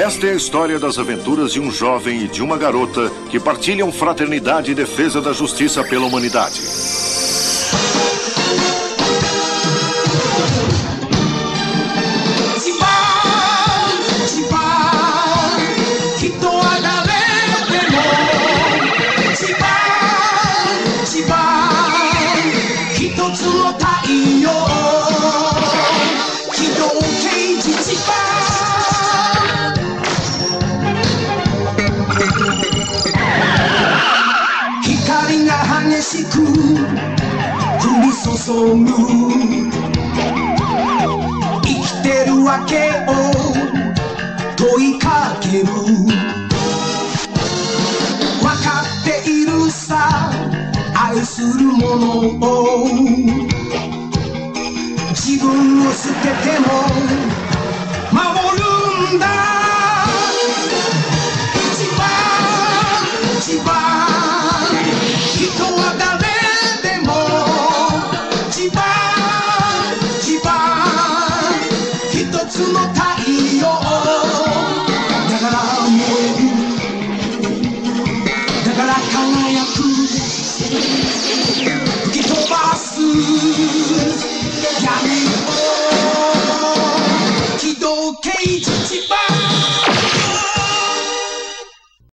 Esta é a história das aventuras de um jovem e de uma garota que partilham fraternidade e defesa da justiça pela humanidade. 降り注ぐ生きてるわけを問いかける分かっているさ愛するものを自分を捨てても守るんだ一番人は誰でも一番一つの太陽だから燃えるだから輝く吹き飛ばす